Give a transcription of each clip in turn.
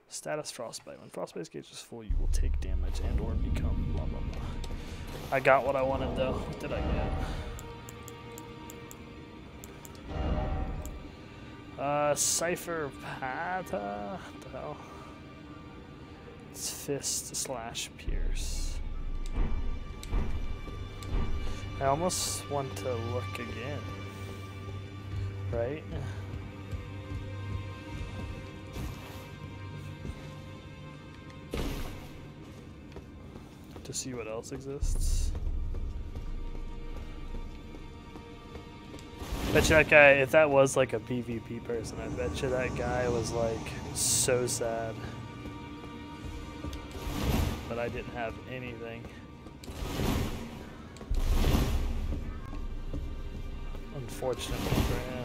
Status Frostbite. When Frostbite's gauge is full, you will take damage and or become blah blah blah. I got what I wanted though. What did I get? Cypher Pata? What the hell? It's Fist slash Pierce. I almost want to look again. Right? To see what else exists. Bet you that guy, if that was like a PvP person, I bet you that guy was like so sad. But I didn't have anything. Unfortunately for him.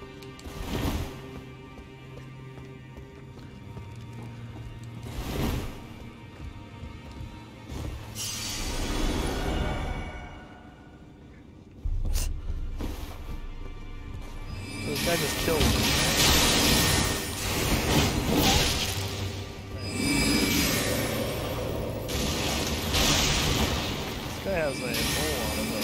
This guy just killed me. This guy has a hole on him.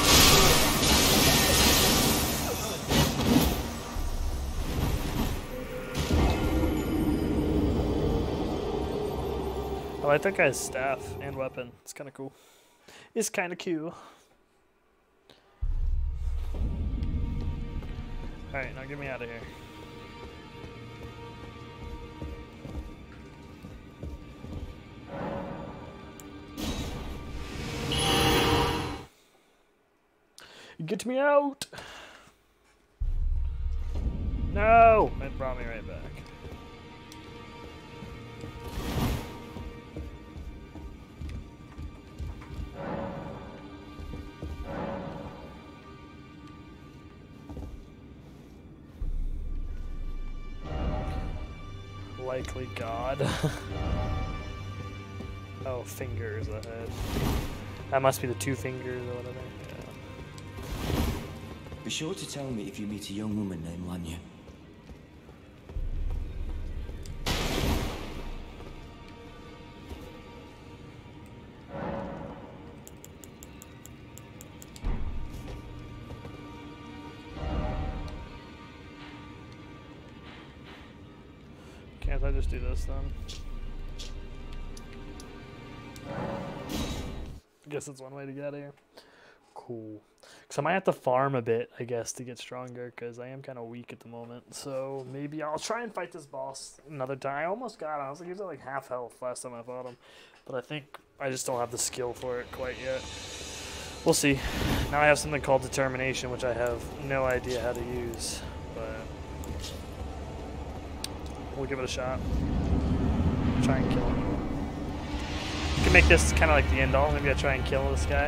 I like that guy's staff and weapon. It's kind of cool. It's kind of cool. Alright, now get me out of here. Get me out! No! It brought me right back. Likely God. Oh, fingers ahead. That must be the 2 fingers or whatever. Yeah. Be sure to tell me if you meet a young woman named Lanya. Can't I just do this then? I guess that's one way to get out of here. Cool. Because I might have to farm a bit, I guess, to get stronger, because I am kind of weak at the moment. So maybe I'll try and fight this boss another time. I almost got him. I was like, he was at like half health last time I fought him. But I think I just don't have the skill for it quite yet. We'll see. Now I have something called Determination, which I have no idea how to use. But we'll give it a shot. Try and kill him. You can make this kind of like the end all. Maybe I try and kill this guy.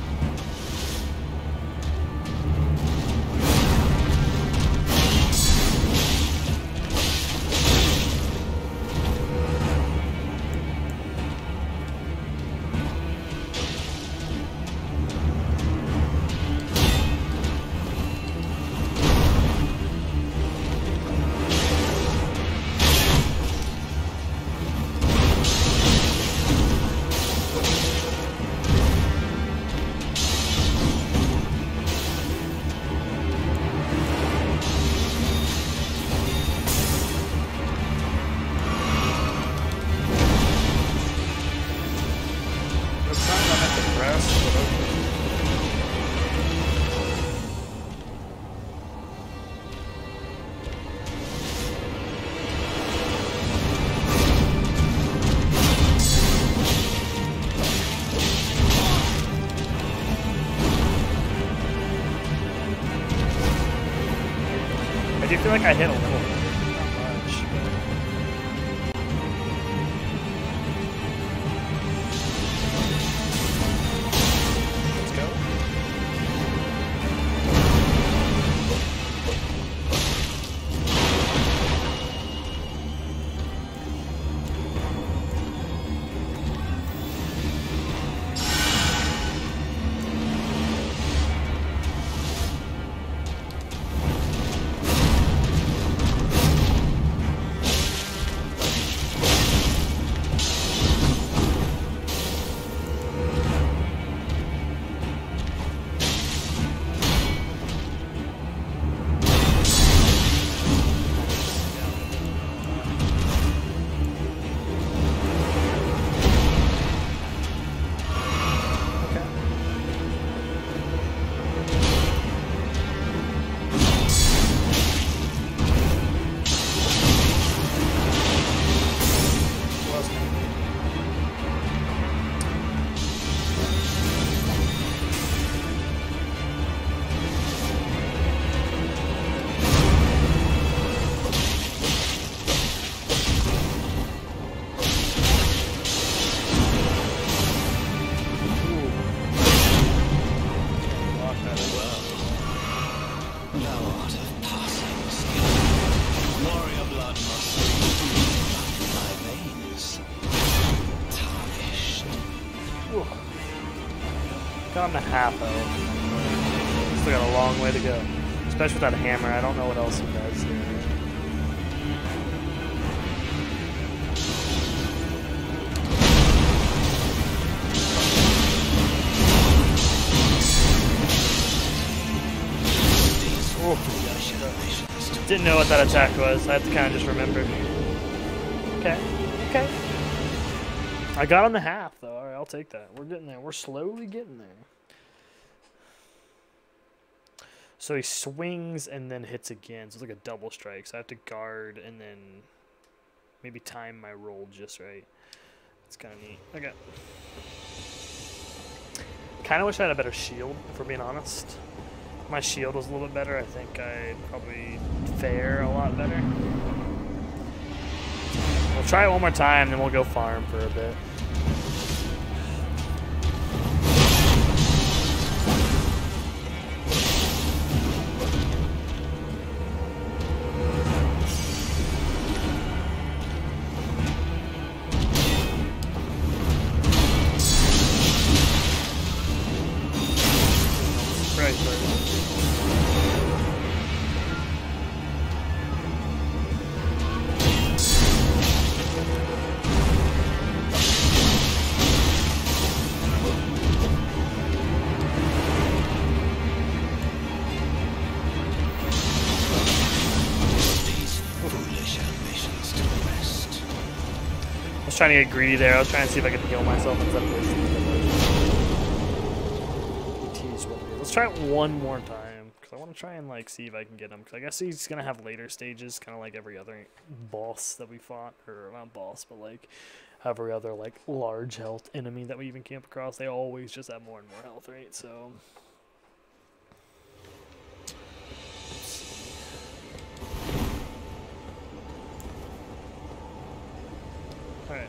I do feel like I hit a little. Not much. Let's go. Got him to half health. Still got a long way to go. Especially with that hammer. I don't know what else he does here. Didn't know what that attack was. I had to kind of just remember. Okay. Okay. I got on the half, though. Alright, I'll take that. We're getting there. We're slowly getting there. So he swings and then hits again. So it's like a double strike. So I have to guard and then maybe time my roll just right. It's kind of neat. Okay. Kind of wish I had a better shield, if we're being honest. If my shield was a little bit better, I think I'd probably fare a lot better. We'll try it one more time, then we'll go farm for a bit. Trying to get greedy there. I was trying to see if I could heal myself instead of wasting it. Let's try it one more time because I want to try and like see if I can get him. Because I guess he's gonna have later stages, kind of like every other boss that we fought, or not boss, but like every other like large health enemy that we even came across. They always just have more and more health, right? So. Alright.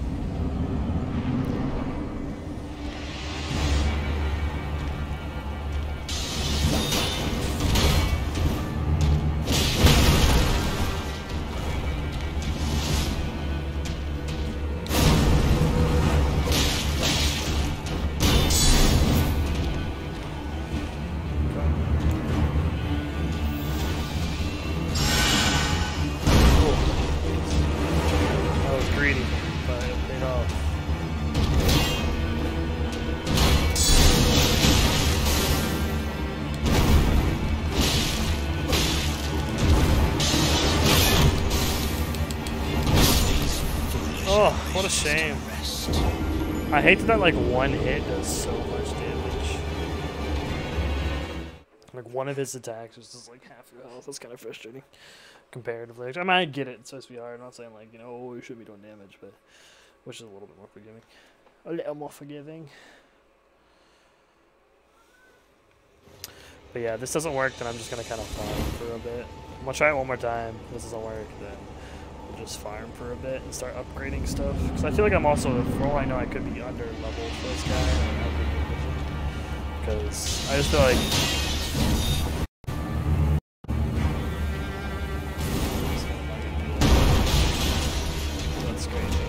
Oh, what a shame. I hate that like one hit does so much damage. Like one of his attacks was just like half your health. That's kind of frustrating comparatively. I mean, I get it. It's supposed to be hard. I'm not saying like, you know, oh, you should be doing damage, but which is a little bit more forgiving. A little more forgiving. But yeah, this doesn't work, then I'm just going to kind of farm for a bit. I'm going to try it one more time. If this doesn't work, then we'll just farm for a bit and start upgrading stuff. Because I feel like I'm also, for all I know, I could be under leveled for this guy. Because I just feel like... That's crazy.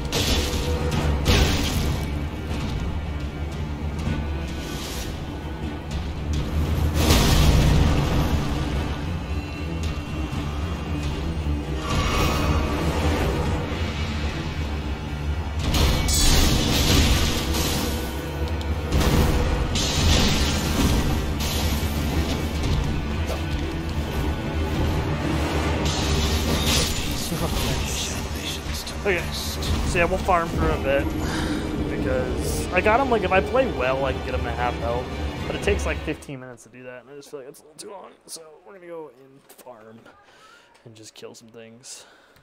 Okay, so yeah, we'll farm for a bit, because I got him, like, if I play well, I can get him to half health, but it takes like 15 minutes to do that, and I just feel like it's a little too long, so we're gonna go and farm, and just kill some things.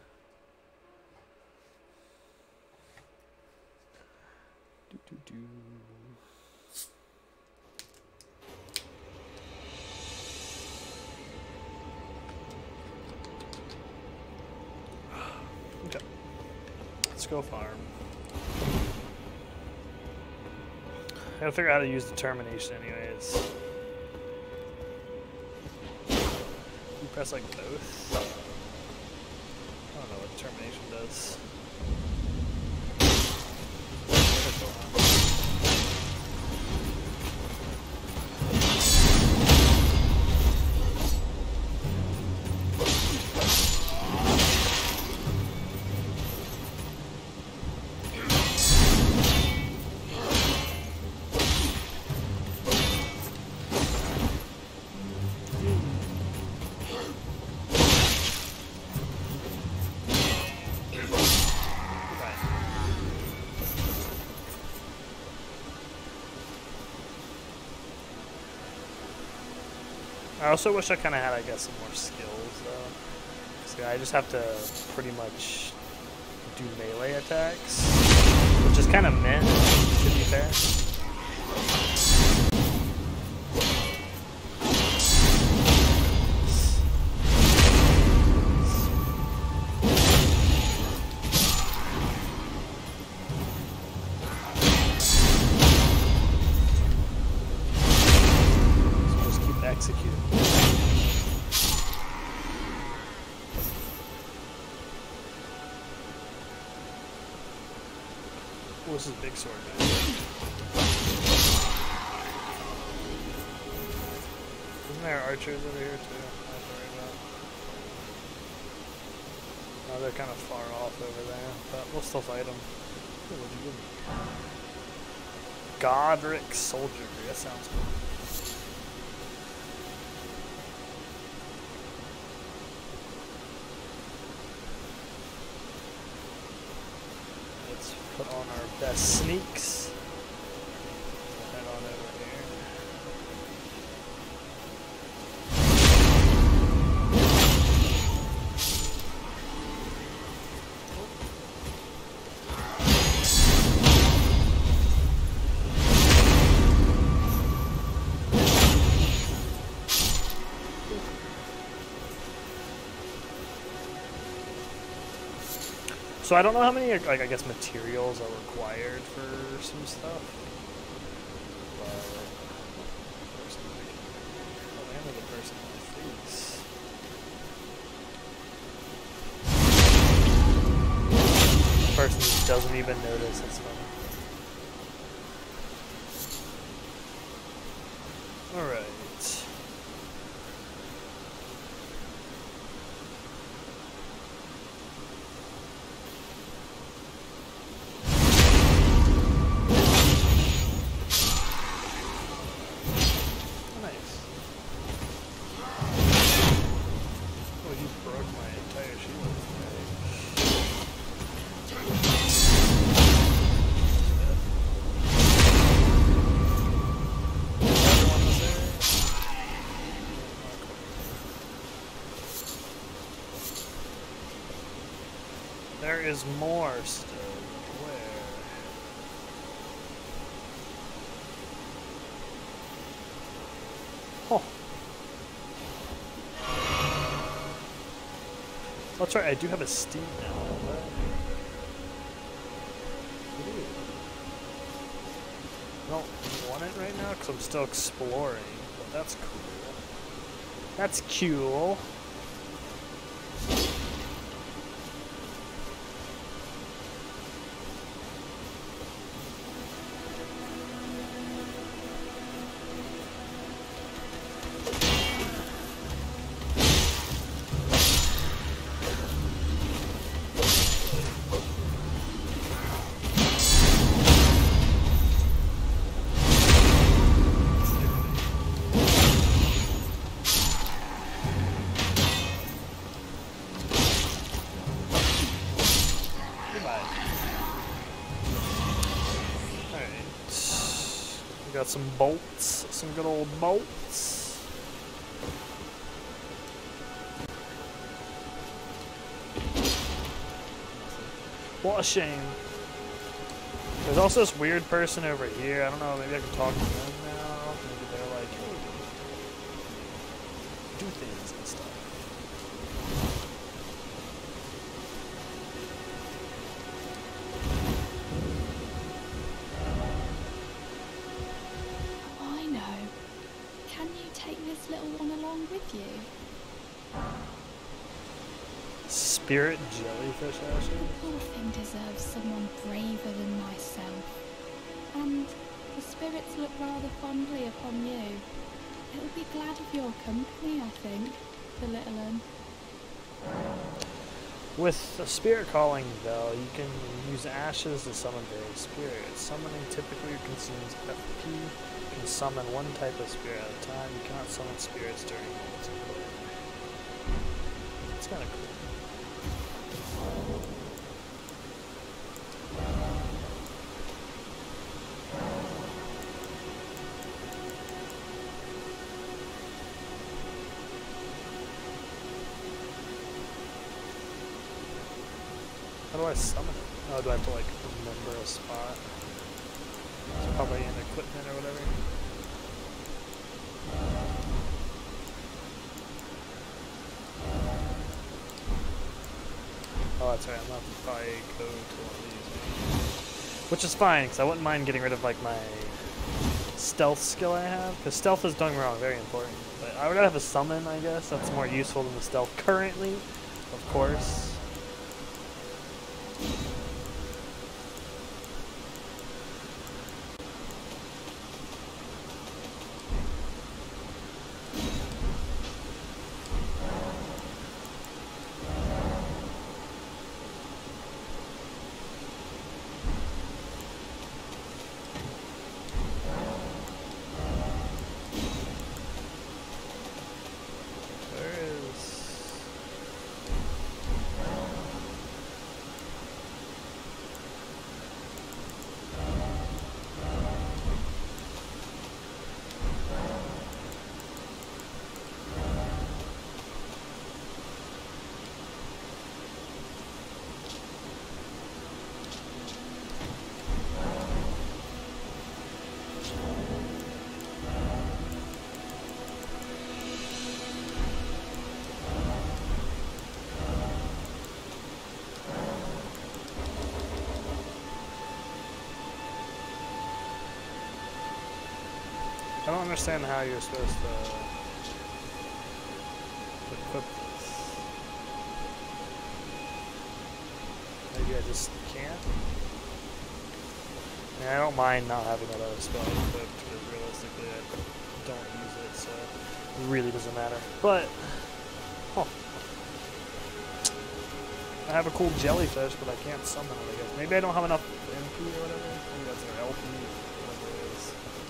Okay. Let's go farm. I gotta figure out how to use determination anyways. You press like both. I don't know what determination does. I also wish I kind of had, I guess, some more skills, though. So I just have to pretty much do melee attacks, which is kind of meh, to be fair. This is big sword, man. Isn't there archers over here too? Not worry about. No, they're kind of far off over there, but we'll still fight them. Ooh, what'd you give me? Godric Soldiery. That sounds cool. Put on our best sneaks. Head on over here. So I don't know how many, like, I guess materials are required for some stuff. But the person on the face. The person doesn't even notice. It's funny. All right. There is more still. Where? Oh. That's right, I do have a steed now. I don't want it right now because I'm still exploring, but that's cool. That's cool. Got some bolts, some good old bolts. What a shame. There's also this weird person over here. I don't know, maybe I can talk to them now. Maybe they're like, hey, do things and stuff. With you. Spirit jellyfish ashes? The poor thing deserves someone braver than myself. And the spirits look rather fondly upon you. It'll be glad of your company, I think, the little one. With a spirit calling bell, you can use ashes to summon various spirits. Summoning typically consumes FP. You can summon one type of spirit at a time. You cannot summon spirits during moments of play. It's kind of cool. do I summon it? Oh, do I have to like remember a spot? It's probably in equipment or whatever. Oh, that's right. I'm gonna probably go to one of these, which is fine because I wouldn't mind getting rid of like my stealth skill I have, because stealth is, don't get me wrong, very important. But I would rather have a summon, I guess. That's more useful than the stealth currently, of course. I don't understand how you're supposed to equip this. Maybe I just can't? I mean, I don't mind not having that other spell equipped, because realistically I don't use it, so it really doesn't matter. But, oh. I have a cool jellyfish, but I can't summon it, I guess. Maybe I don't have enough MP or whatever. Maybe that's their LP, whatever it is.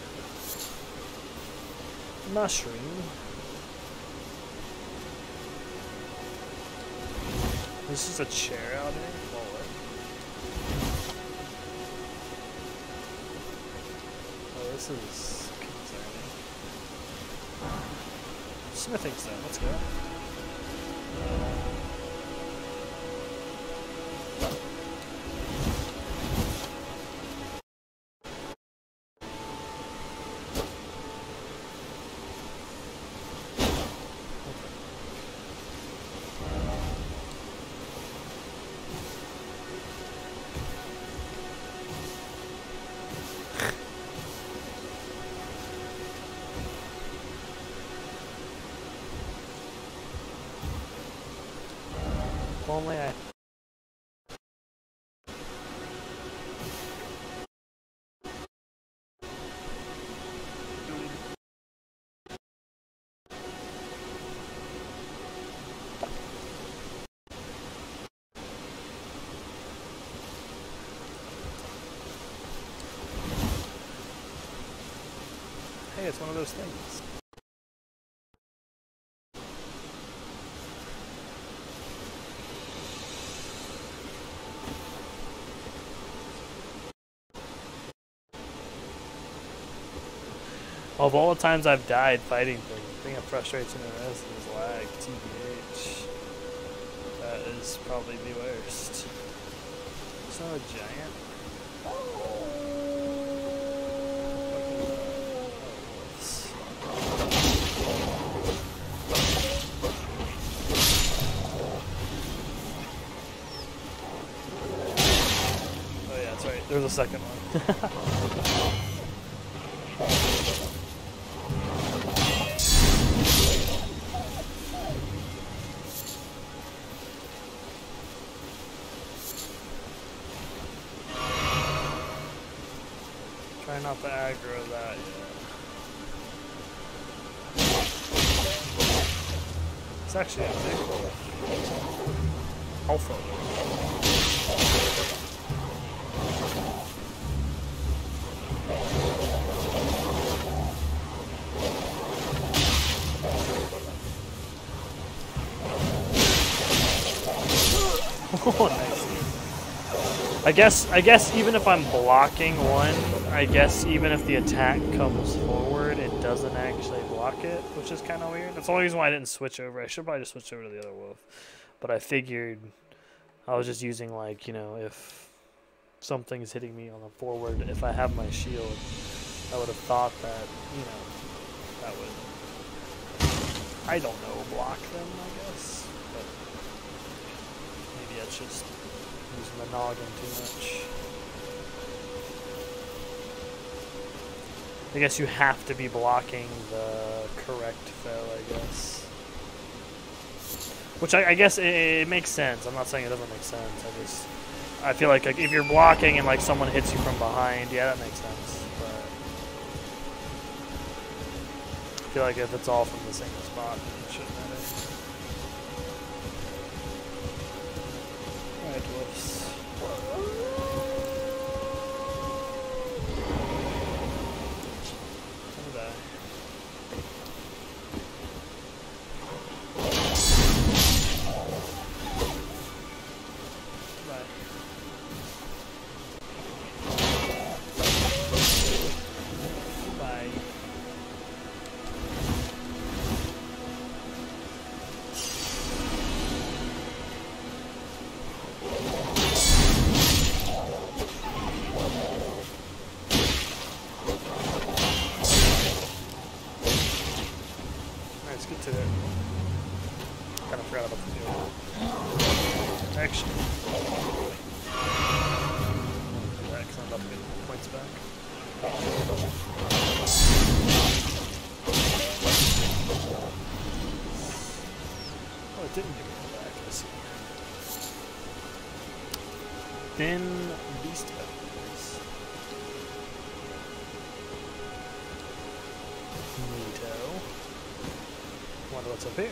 Mushroom. This is a chair out here. Oh, this is concerning. Smithing stone. Let's go. Only I. Hey, it's one of those things. Of all the times I've died fighting things, the thing that frustrates me the most is lag, TBH. That is probably the worst. It's not a giant. Oh yeah, that's right. There's a second one. Try not to aggro that yet. It's actually a big alpha. Oh, nice. I guess even if I'm blocking one, I guess even if the attack comes forward, it doesn't actually block it, which is kind of weird. That's the only reason why I didn't switch over. I should probably just switch over to the other wolf. But I figured I was just using, like, you know, if something's hitting me on the forward, if I have my shield, I would have thought that, you know, that would, I don't know, block them, I guess. But maybe that's just using the noggin too much. I guess you have to be blocking the correct foe, I guess. Which I guess it makes sense. I'm not saying it doesn't make sense. I feel like if you're blocking and like someone hits you from behind, yeah, that makes sense. But I feel like if it's all from the same spot, then it shouldn't matter. Alright, whoops. Then beast weapons. Neato. Wonder what's up here.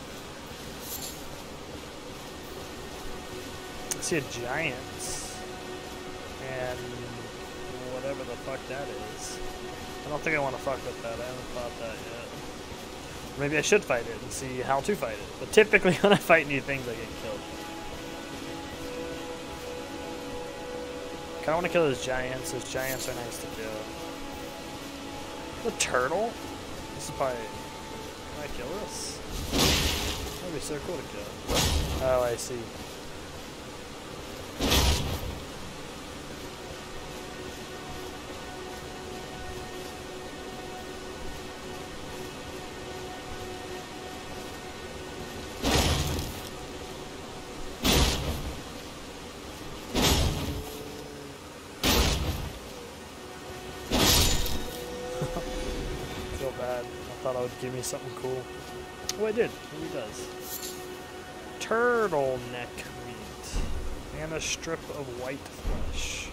I see a giant. And whatever the fuck that is. I don't think I want to fuck with that. I haven't fought that yet. Maybe I should fight it and see how to fight it. But typically when I fight new things, I get killed. I want to kill those giants. Those giants are nice to kill. The turtle? This is probably... Can I kill this? That'd be so cool to kill. Oh, I see. Give me something cool. Oh, I did. Maybe it does. Turtleneck meat. And a strip of white flesh.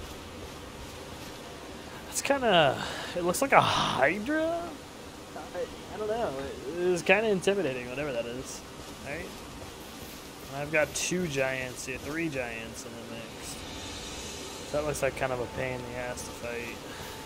That's kind of... It looks like a hydra? I don't know. It is kind of intimidating, whatever that is. Right? And I've got 2 giants here. 3 giants in the mix. So that looks like kind of a pain in the ass to fight.